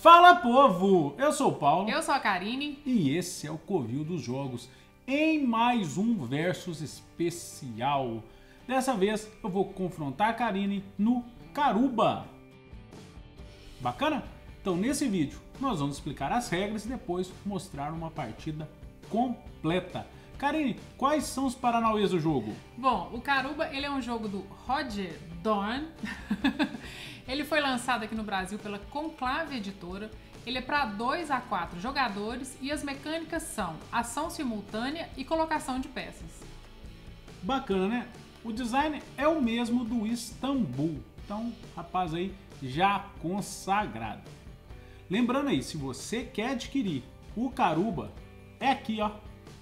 Fala, povo! Eu sou o Paulo. Eu sou a Karine. E esse é o Covil dos Jogos, em mais um Versus especial. Dessa vez eu vou confrontar a Karine no Caruba. Bacana? Então nesse vídeo nós vamos explicar as regras e depois mostrar uma partida completa. Karine, quais são os paranauês do jogo? Bom, o Caruba ele é um jogo do Roger Dorn. Ele foi lançado aqui no Brasil pela Conclave Editora. Ele é para 2 a 4 jogadores e as mecânicas são ação simultânea e colocação de peças. Bacana, né? O design é o mesmo do Istambul. Então, rapaz aí já consagrado. Lembrando aí, se você quer adquirir o Caruba, é aqui, ó,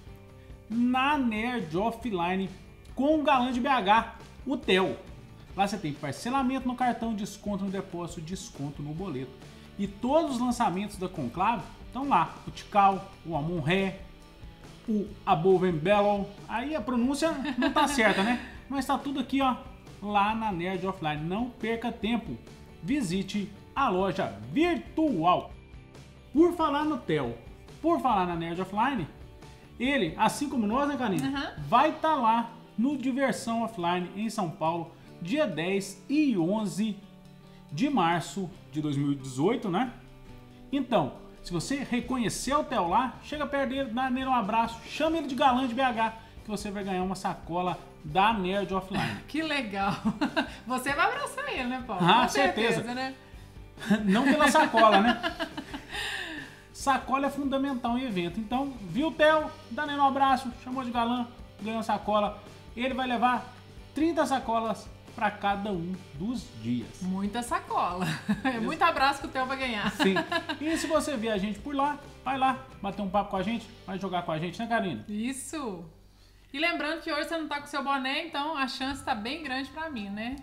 na Nerd Offline com o galã de BH, o Theo. Lá você tem parcelamento no cartão, desconto no depósito, desconto no boleto. E todos os lançamentos da Conclave estão lá. O Tikal, o Amon-Ré, o Above and Below. Aí a pronúncia não tá certa, né? Mas tá tudo aqui, ó, lá na Nerd Offline. Não perca tempo. Visite a loja virtual. Por falar no Theo, por falar na Nerd Offline, ele, assim como nós, né, Karine? Vai estar lá no Diversão Offline em São Paulo, dia 10 e 11 de março de 2018, né? Então, se você reconhecer o Theo lá, chega perto dele, dá nele um abraço, chama ele de galã de BH, que você vai ganhar uma sacola da Nerd Offline. Que legal! Você vai abraçar ele, né, Paulo? Ah, com certeza, né? Não pela sacola, né? Sacola é fundamental em evento. Então, viu o Theo, dá nele um abraço, chamou de galã, ganhou uma sacola. Ele vai levar 30 sacolas para cada um dos dias. Muita sacola. É muito abraço que o Theo vai ganhar. Sim. E se você ver a gente por lá, vai lá, bater um papo com a gente, vai jogar com a gente, né, Karine? Isso. E lembrando que hoje você não tá com seu boné, então a chance tá bem grande pra mim, né?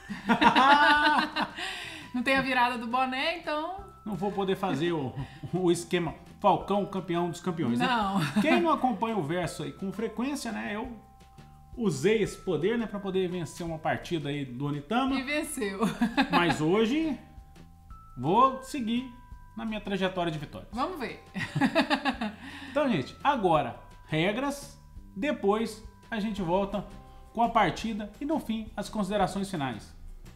Não tem a virada do boné, então... Não vou poder fazer o esquema Falcão, campeão dos campeões, né? Não. Quem não acompanha o verso aí com frequência, né, eu usei esse poder, né, para poder vencer uma partida aí do Onitama. E venceu. Mas hoje vou seguir na minha trajetória de vitórias. Vamos ver. Então, gente, agora regras, depois a gente volta com a partida e no fim as considerações finais.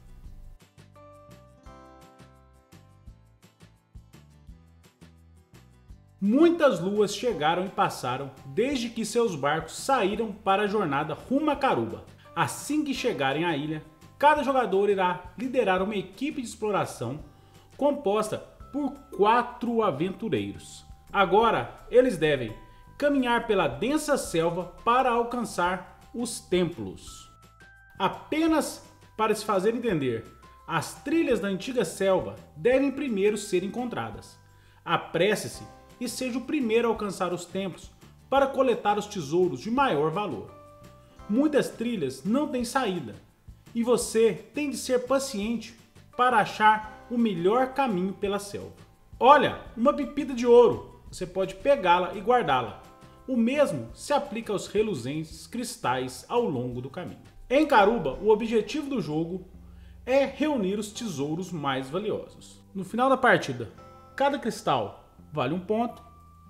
Muitas luas chegaram e passaram desde que seus barcos saíram para a jornada rumo a Caruba. Assim que chegarem à ilha, cada jogador irá liderar uma equipe de exploração composta por 4 aventureiros. Agora, eles devem caminhar pela densa selva para alcançar os templos. Apenas para se fazer entender, as trilhas da antiga selva devem primeiro ser encontradas. Apresse-se e seja o primeiro a alcançar os templos para coletar os tesouros de maior valor. Muitas trilhas não têm saída e você tem de ser paciente para achar o melhor caminho pela selva. Olha, uma pepita de ouro, você pode pegá-la e guardá-la. O mesmo se aplica aos reluzentes cristais ao longo do caminho. Em Caruba, o objetivo do jogo é reunir os tesouros mais valiosos. No final da partida, cada cristal vale 1 ponto,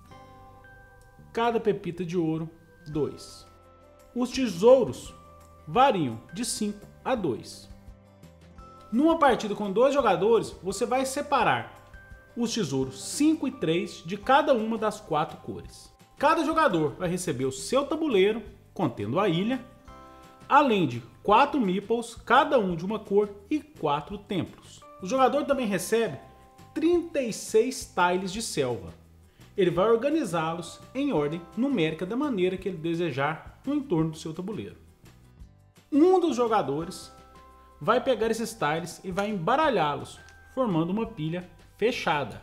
cada pepita de ouro 2. Os tesouros variam de 5 a 2. Numa partida com 2 jogadores, você vai separar os tesouros 5 e 3 de cada uma das 4 cores. Cada jogador vai receber o seu tabuleiro, contendo a ilha, além de 4 meeples, cada um de uma cor, e 4 templos. O jogador também recebe 36 tiles de selva. Ele vai organizá-los em ordem numérica da maneira que ele desejar no entorno do seu tabuleiro. Um dos jogadores vai pegar esses tiles e vai embaralhá-los, formando uma pilha fechada.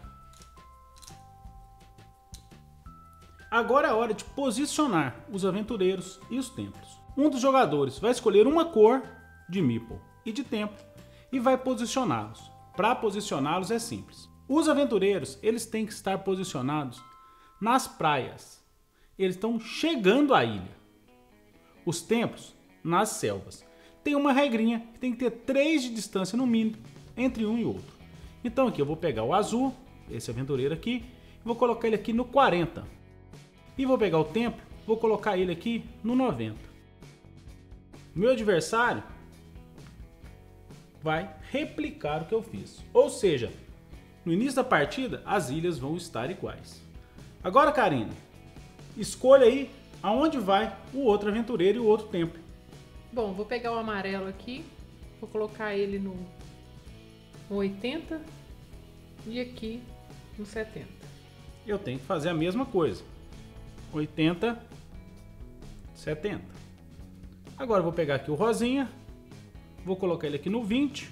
Agora é a hora de posicionar os aventureiros e os templos. Um dos jogadores vai escolher uma cor de meeple e de templo e vai posicioná-los. Para posicioná-los é simples. Os aventureiros, eles têm que estar posicionados nas praias. Eles estão chegando à ilha. Os templos, nas selvas. Tem uma regrinha que tem que ter 3 de distância no mínimo entre um e outro. Então aqui eu vou pegar o azul esse aventureiro aqui, vou colocar ele aqui no 40. E vou pegar o templo, vou colocar ele aqui no 90. Meu adversário vai replicar o que eu fiz. Ou seja, no início da partida, as ilhas vão estar iguais. Agora, Karine, escolha aí aonde vai o outro aventureiro e o outro templo. Bom, vou pegar o amarelo aqui, vou colocar ele no 80 e aqui no 70. Eu tenho que fazer a mesma coisa. 80, 70. Agora eu vou pegar aqui o rosinha, vou colocar ele aqui no 20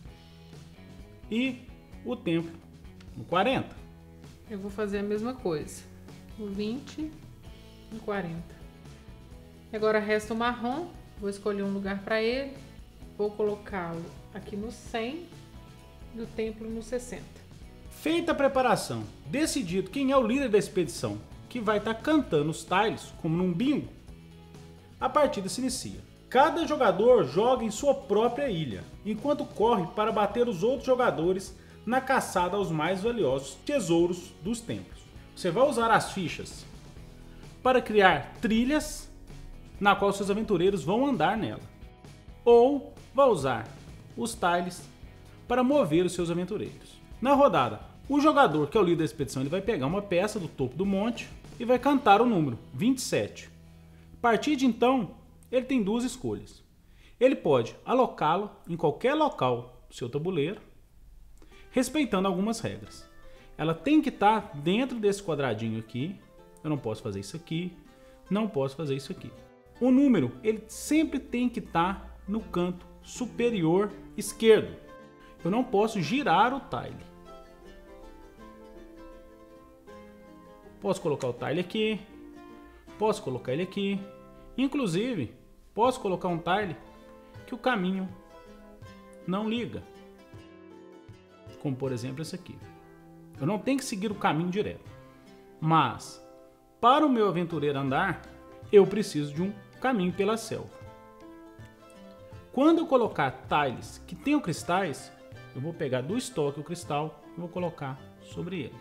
e o templo no 40. Eu vou fazer a mesma coisa, no 20 e 40. Agora resta o marrom, vou escolher um lugar para ele, vou colocá-lo aqui no 100 e o templo no 60. Feita a preparação, decidido quem é o líder da expedição, que vai estar cantando os tiles, como num bingo, a partida se inicia. Cada jogador joga em sua própria ilha, enquanto corre para bater os outros jogadores na caçada aos mais valiosos tesouros dos templos. Você vai usar as fichas para criar trilhas na qual seus aventureiros vão andar nela, ou vai usar os tiles para mover os seus aventureiros. Na rodada, o jogador que é o líder da expedição ele vai pegar uma peça do topo do monte e vai cantar o número 27. A partir de então, ele tem duas escolhas. Ele pode alocá-lo em qualquer local do seu tabuleiro, respeitando algumas regras. Ela tem que estar dentro desse quadradinho aqui. Eu não posso fazer isso aqui, não posso fazer isso aqui. O número, ele sempre tem que estar no canto superior esquerdo. Eu não posso girar o tile. Posso colocar o tile aqui, posso colocar ele aqui. Inclusive, posso colocar um tile que o caminho não liga. Como por exemplo esse aqui. Eu não tenho que seguir o caminho direto. Mas, para o meu aventureiro andar, eu preciso de um caminho pela selva. Quando eu colocar tiles que tenham cristais, eu vou pegar do estoque o cristal e vou colocar sobre ele.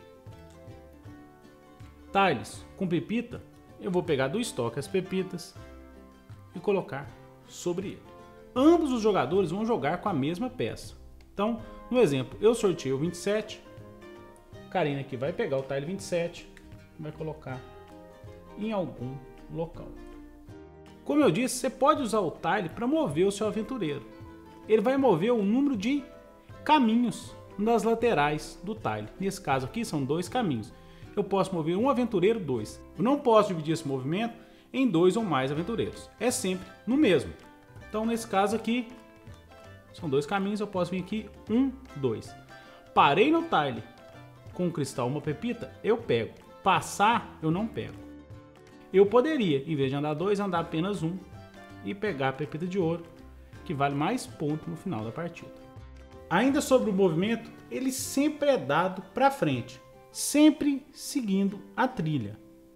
Tiles com pepita, eu vou pegar do estoque as pepitas e colocar sobre ele. Ambos os jogadores vão jogar com a mesma peça. Então, no exemplo, eu sorteio o 27, Karine aqui vai pegar o tile 27 e vai colocar em algum local. Como eu disse, você pode usar o tile para mover o seu aventureiro. Ele vai mover o número de caminhos nas laterais do tile. Nesse caso aqui são 2 caminhos. Eu posso mover um aventureiro, 2. Eu não posso dividir esse movimento em 2 ou mais aventureiros. É sempre no mesmo. Então nesse caso aqui, são 2 caminhos, eu posso vir aqui 1, 2. Parei no tile com um cristal, uma pepita, eu pego. Passar, eu não pego. Eu poderia, em vez de andar 2, andar apenas 1 e pegar a pepita de ouro, que vale mais ponto no final da partida. Ainda sobre o movimento, ele sempre é dado para frente, sempre seguindo a trilha.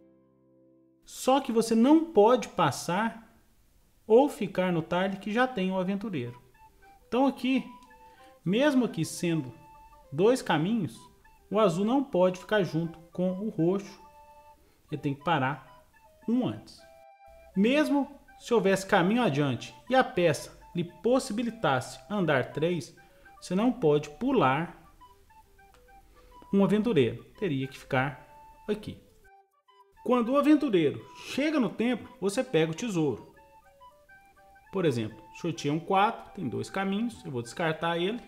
Só que você não pode passar ou ficar no tile que já tem o aventureiro. Então aqui, mesmo aqui sendo 2 caminhos, o azul não pode ficar junto com o roxo. Ele tem que parar um antes. Mesmo se houvesse caminho adiante e a peça lhe possibilitasse andar 3, você não pode pular um aventureiro. Teria que ficar aqui. Quando o aventureiro chega no templo, você pega o tesouro. Por exemplo, sorteia um 4, tem 2 caminhos, eu vou descartar ele.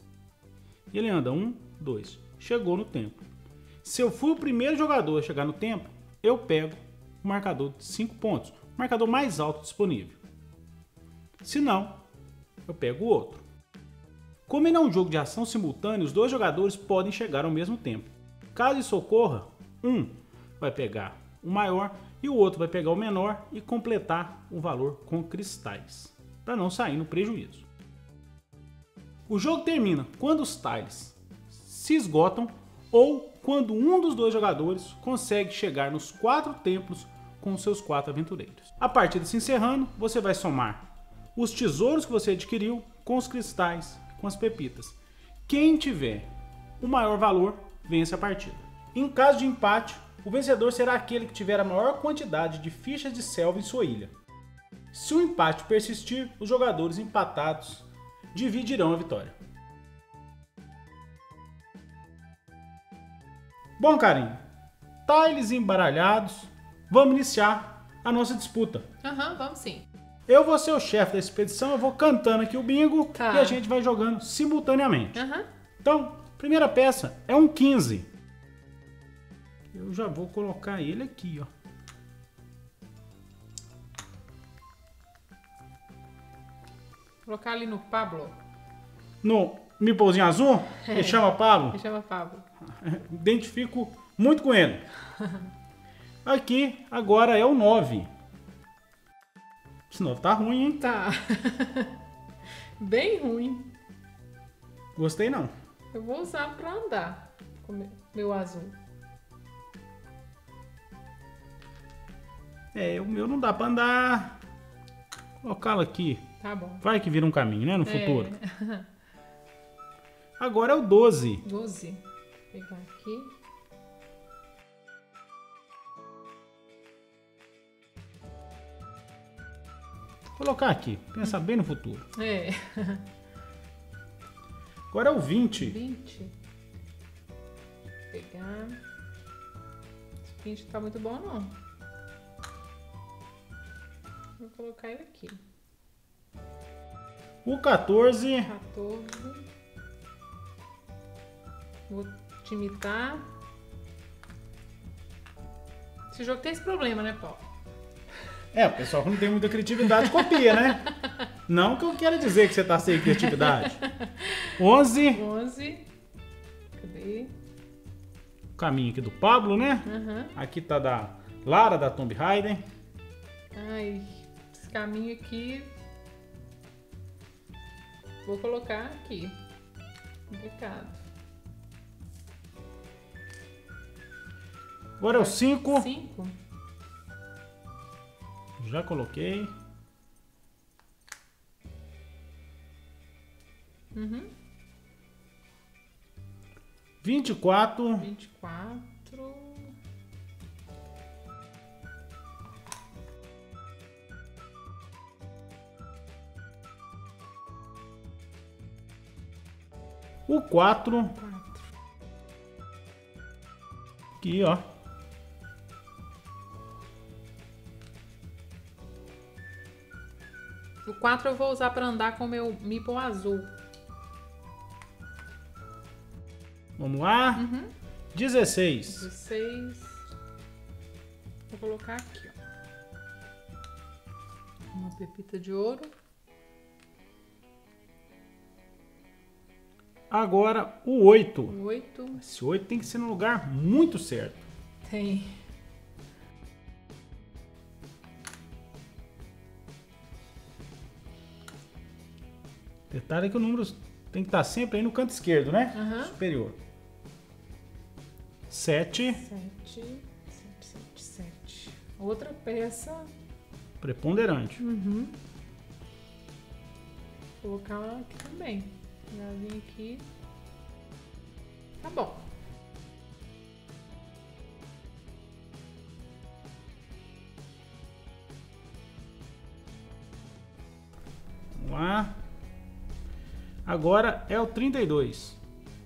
E ele anda 1, 2. Chegou no templo. Se eu fui o primeiro jogador a chegar no templo, eu pego o marcador de 5 pontos. O marcador mais alto disponível. Se não, eu pego o outro. Como ele é um jogo de ação simultânea, os 2 jogadores podem chegar ao mesmo tempo. Caso isso ocorra, um vai pegar o maior e o outro vai pegar o menor e completar o valor com cristais, para não sair no prejuízo. O jogo termina quando os tiles se esgotam ou quando um dos 2 jogadores consegue chegar nos 4 templos com seus 4 aventureiros. A partida se encerrando, você vai somar os tesouros que você adquiriu com os cristais, com as pepitas. Quem tiver o maior valor vence a partida. Em caso de empate, o vencedor será aquele que tiver a maior quantidade de fichas de selva em sua ilha. Se o empate persistir, os jogadores empatados dividirão a vitória. Bom, carinho, tiles embaralhados, vamos iniciar a nossa disputa. Vamos sim. Eu vou ser o chefe da expedição, eu vou cantando aqui o bingo Tá. e a gente vai jogando simultaneamente. Então, primeira peça é um 15. Eu já vou colocar ele aqui, ó. Colocar ali no Pablo. No Meeplezinho azul, ele chama Pablo. Me chama Pablo. Identifico muito com ele. Aqui, agora é o 9. Esse 9 tá ruim, hein? Tá. Bem ruim. Gostei não. Eu vou usar pra andar com meu azul. É, o meu não dá pra andar. Colocá-lo aqui. Tá bom. Vai que vira um caminho, né? No futuro. É. Agora é o 12. 12. Vou pegar aqui. Colocar aqui. Pensar bem no futuro. É. Agora é o 20. 20. Vou pegar. Esse 20 não tá muito bom, não. Vou colocar ele aqui. O 14. 14. Vou te imitar. Esse jogo tem esse problema, né, Paulo? É, o pessoal que não tem muita criatividade copia, né? Não que eu quero dizer que você tá sem criatividade. 11. 11. Cadê? O caminho aqui do Pablo, né? Aqui tá da Lara, da Tomb Raider. Ai, esse caminho aqui. Vou colocar aqui. Complicado. Agora é o 5. 5. Já coloquei. Uhum. 24. 24. O 4. 4. Aqui, ó. O 4 eu vou usar para andar com o meu Meeple azul. Vamos lá. 16. 16. Vou colocar aqui, ó. Uma pepita de ouro. Agora o 8. O 8. Esse 8 tem que ser no lugar muito certo. Tem. Detalhe que o número tem que estar sempre aí no canto esquerdo, né? Superior. 7. 7. 7. Outra peça. Preponderante. Vou colocar ela aqui também. Já vim aqui. Tá bom. Vamos lá. Agora é o 32.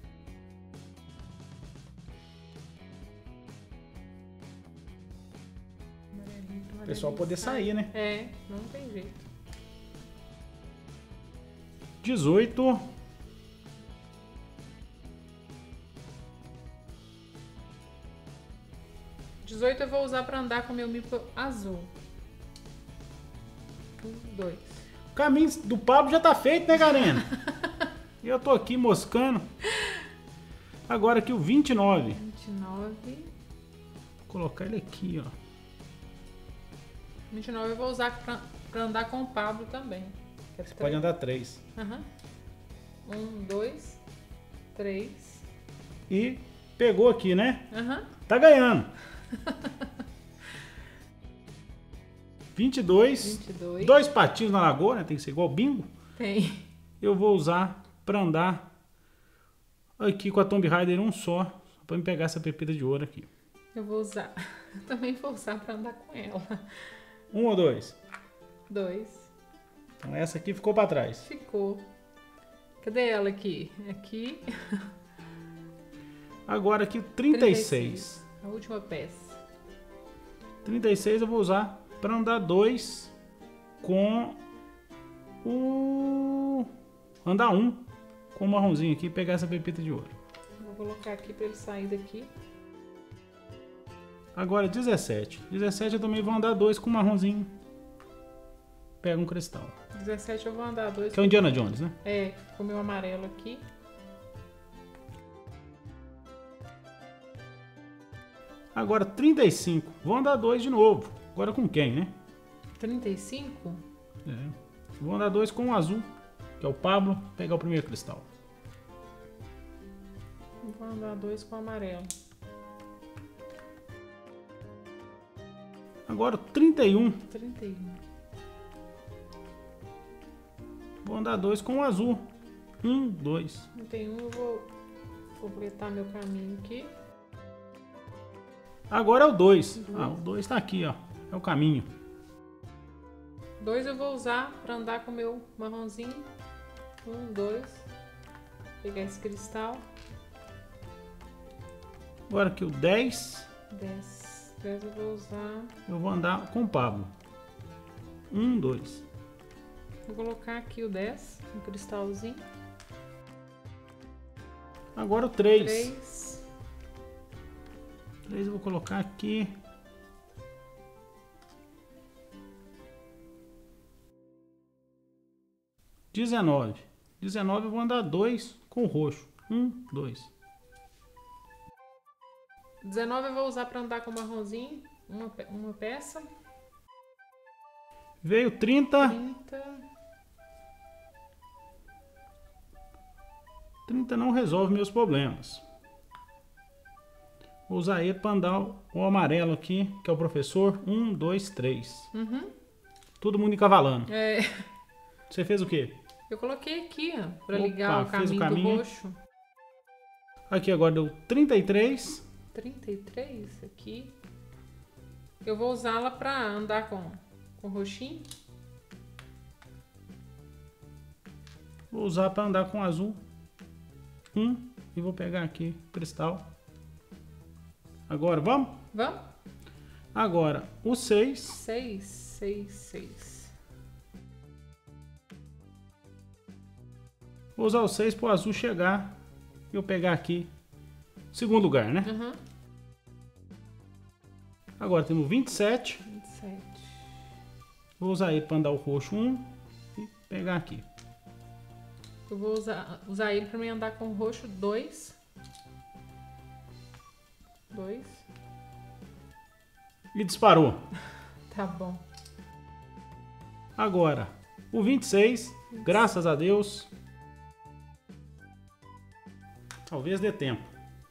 O pessoal poder sair, né? É, não tem jeito. 18. 18 eu vou usar pra andar com o meu Meeple azul. 2. O caminho do Pablo já tá feito, né, Garena? E eu tô aqui moscando. Agora aqui o 29. 29. Vou colocar ele aqui, ó. 29 eu vou usar pra andar com o Pablo também. Que é Você pode andar 3. 1, 2, 3. E pegou aqui, né? Aham. Tá ganhando. 22. 22. 2 patinhos na lagoa, né? Tem que ser igual bingo. Tem. Eu vou usar pra andar aqui com a Tomb Raider um só pra me pegar essa pepita de ouro aqui. Eu vou usar. Eu também vou usar pra andar com ela. 1 ou 2? 2. Então essa aqui ficou pra trás. Ficou. Cadê ela aqui? Aqui. Agora aqui 36. A última peça. 36 eu vou usar pra andar 2 com o... Andar 1 com o marronzinho aqui e pegar essa pepita de ouro. Vou colocar aqui pra ele sair daqui. Agora 17. 17 eu também vou andar 2 com o marronzinho. Pega um cristal. 17 eu vou andar 2. Que é o Indiana Jones, né? É, com o meu amarelo aqui. Agora 35. Vou andar 2 de novo. Agora com quem, né? 35? É. Vou andar 2 com o azul, que é o Pablo. Pegar o primeiro cristal. Vou andar 2 com o amarelo. Agora 31. 31. Vou andar 2 com o azul. 1, 2. 31 eu vou completar meu caminho aqui. Agora é o 2. Ah, o 2 tá aqui, ó. É o caminho. 2 eu vou usar para andar com o meu marronzinho. 1, 2. Pegar esse cristal. Agora aqui o 10. 10. 10 eu vou usar. Eu vou andar com o Pablo. 1, 2. Vou colocar aqui o 10. Um cristalzinho. Agora o 3. 3. 3 eu vou colocar aqui. R$19. 19 eu vou andar 2 com o roxo. 1, 2. 19 eu vou usar para andar com o marronzinho. Uma peça. Veio 30. 30. 30 não resolve meus problemas. Vou usar ele para andar o amarelo aqui, que é o professor. 1, 2, 3. Uhum. Todo mundo encavalando. É. Você fez o quê? Eu coloquei aqui, ó, para Opa, ligar fez o do caminho. roxo. Aqui agora deu 33. 33 aqui. Eu vou usá-la para andar com o roxinho. Vou usar para andar com azul. 1. E vou pegar aqui o cristal. Agora, vamos? Vamos? Agora, o 6. 6, 6, 6. Vou usar o 6 para o azul chegar. E eu pegar aqui segundo lugar, né? Uhum. Agora temos 27. 27. Vou usar ele para andar o roxo 1 e pegar aqui. Eu vou usar ele para mim andar com o roxo 2. 2. E disparou. Tá bom. Agora, o 26, graças a Deus. Talvez dê tempo.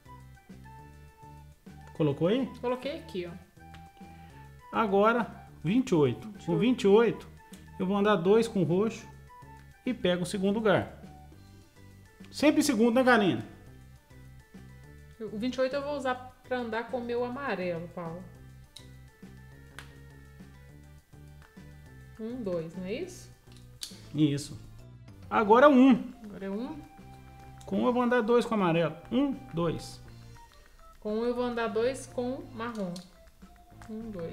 Colocou aí? Coloquei aqui, ó. Agora, 28. Com 28, eu vou andar 2 com roxo e pego o segundo lugar. Sempre em segundo, né, Karina? O 28 eu vou usar para andar com o meu amarelo, Paulo. 1, 2, não é isso? Isso. Agora 1. Agora é 1. Com 1 eu vou andar 2 com amarelo. 1, 2. Com 1 eu vou andar 2 com marrom. 1, 2.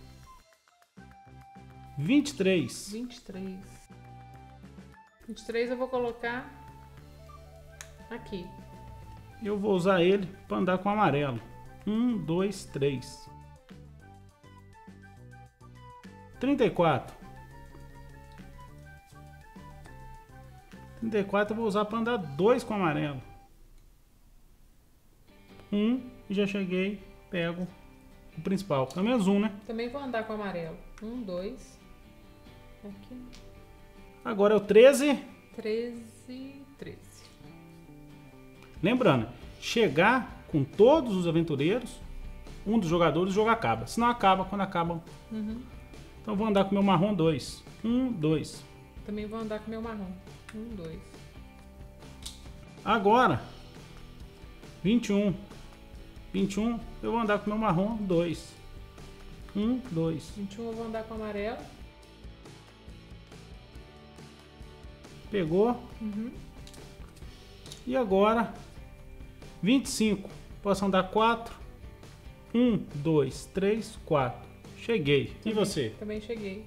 23. 23. 23 eu vou colocar aqui. Eu vou usar ele para andar com amarelo. 1, 2, 3. 34. 34 eu vou usar para andar 2 com amarelo. 1 e já cheguei, pego o principal. Pelo menos 1, né? Também vou andar com amarelo. 1, 2. Aqui. Agora é o 13. 13, 13. Lembrando, chegar com todos os aventureiros, um dos jogadores, o jogo acaba. Se não acaba, quando acaba. Uhum. Então eu vou andar com o meu marrom 2. 1, 2. Também vou andar com meu marrom. 1, 2. Agora, 21. 21, eu vou andar com o meu marrom, 2. 1, 2. 21 eu vou andar com o amarelo. Pegou. E agora, 25. Posso andar 4. 1, 2, 3, 4. Cheguei. E você? Também cheguei.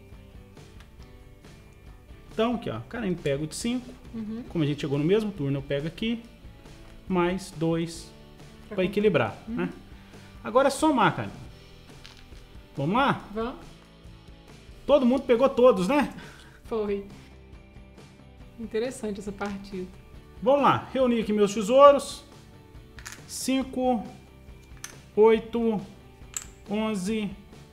Então, aqui, ó. Karine pega o de 5. Como a gente chegou no mesmo turno, eu pego aqui. Mais 2 para equilibrar, né? Agora é somar, Karine. Vamos lá? Vamos? Todo mundo pegou todos, né? Foi. Interessante essa partida. Vamos lá. Reunir aqui meus tesouros. 5, 8, 11,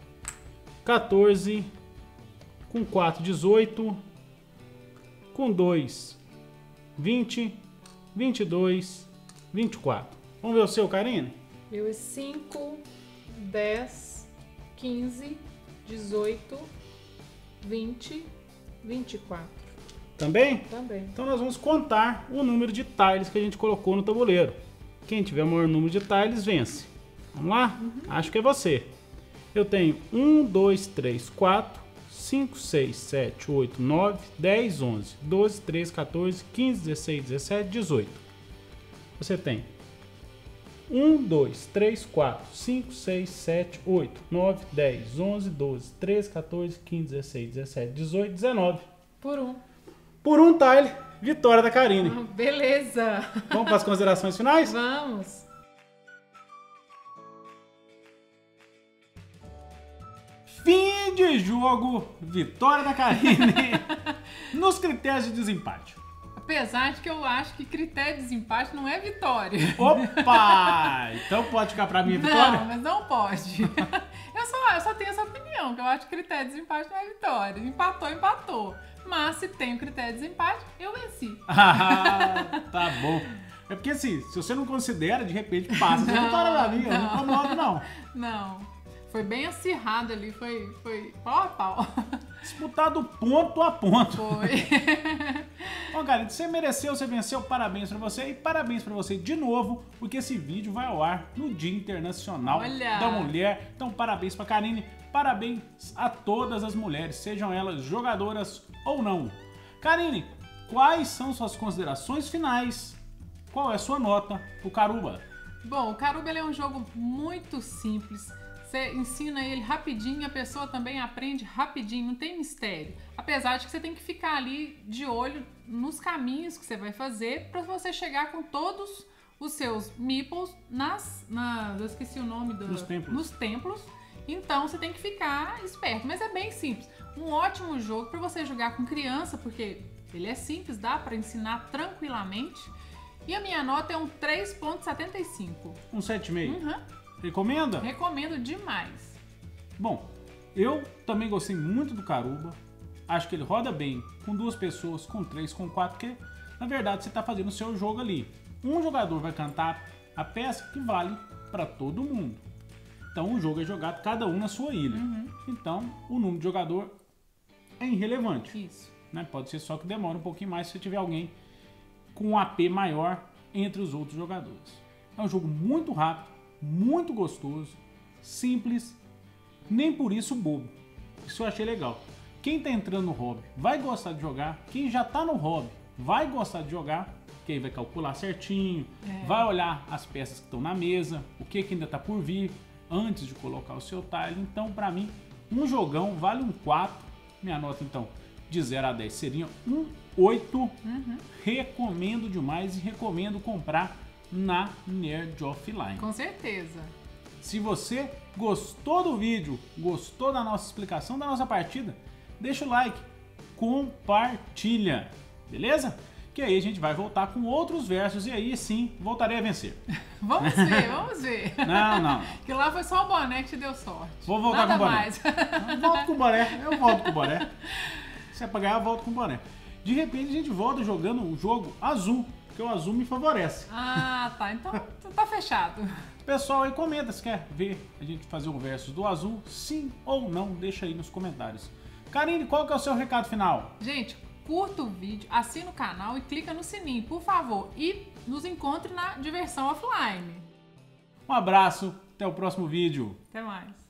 14, com 4, 18, com 2, 20, 22, 24. Vamos ver o seu, Karine? Meu é 5, 10, 15, 18, 20, 24. Também? Também. Então nós vamos contar o número de tiles que a gente colocou no tabuleiro. Quem tiver o maior número de tiles vence. Vamos lá? Acho que é você. Eu tenho 1, 2, 3, 4, 5, 6, 7, 8, 9, 10, 11, 12, 13, 14, 15, 16, 17, 18. Você tem 1, 2, 3, 4, 5, 6, 7, 8, 9, 10, 11, 12, 13, 14, 15, 16, 17, 18, 19. Por um. Por um tile, vitória da Karine. Beleza. Vamos para as considerações finais? Vamos. Fim de jogo, vitória da Karine nos critérios de desempate. Apesar de que eu acho que critério de desempate não é vitória. Opa! Então pode ficar pra mim a vitória? Não, mas não pode. Eu só tenho essa opinião, que eu acho que critério de desempate não é vitória. Empatou, empatou. Mas se tem o critério de desempate, eu venci. Ah, tá bom. É porque assim, se você não considera, de repente passa. Você não para pra mim, eu não incomodo não. Não. Foi bem acirrado ali, foi pau a pau. Disputado ponto a ponto. Foi. Bom, cara, você mereceu, você venceu, parabéns pra você. E parabéns pra você de novo, porque esse vídeo vai ao ar no Dia Internacional da Mulher. Então, parabéns pra Karine, parabéns a todas as mulheres, sejam elas jogadoras ou não. Karine, quais são suas considerações finais? Qual é a sua nota pro Caruba? Bom, o Caruba ele é um jogo muito simples. Você ensina ele rapidinho, a pessoa também aprende rapidinho, não tem mistério. Apesar de que você tem que ficar ali de olho nos caminhos que você vai fazer para você chegar com todos os seus meeples eu esqueci o nome nos templos. Então você tem que ficar esperto, mas é bem simples. Um ótimo jogo para você jogar com criança, porque ele é simples, dá para ensinar tranquilamente. E a minha nota é um 3.75. Um 7,5? Recomenda? Recomendo demais. Bom, eu também gostei muito do Caruba. Acho que ele roda bem com 2 pessoas, com 3, com 4, porque na verdade você está fazendo o seu jogo ali. Um jogador vai cantar a peça que vale para todo mundo. Então o jogo é jogado cada um na sua ilha. Então o número de jogador é irrelevante. Isso. Né? Pode ser só que demora um pouquinho mais se tiver alguém com um AP maior entre os outros jogadores. É um jogo muito rápido, muito gostoso, simples, nem por isso bobo. Isso eu achei legal. Quem tá entrando no hobby vai gostar de jogar, quem já tá no hobby vai gostar de jogar, que aí vai calcular certinho, vai olhar as peças que estão na mesa, o que ainda tá por vir, antes de colocar o seu tile. Então, pra mim, um jogão vale um 4. Minha nota, então, de 0 a 10 seria um 8. Recomendo demais e recomendo comprar na Nerd Offline. Com certeza. Se você gostou do vídeo, gostou da nossa explicação da nossa partida, deixa o like, compartilha, beleza? Que aí a gente vai voltar com outros versos e aí sim voltarei a vencer. Vamos ver, vamos ver. Não. Que lá foi só o boné que te deu sorte. Vou voltar Nada com o boné. mais. Eu volto com o boné, eu volto com o boné. Se é pra ganhar, eu volto com o boné. De repente a gente volta jogando um jogo azul, porque o azul me favorece. Ah, tá. Então tá fechado. Pessoal aí comenta se quer ver a gente fazer o versus do azul, sim ou não, deixa aí nos comentários. Karine, qual que é o seu recado final? Gente, curta o vídeo, assina o canal e clica no sininho, por favor. E nos encontre na Diversão Offline. Um abraço, até o próximo vídeo. Até mais.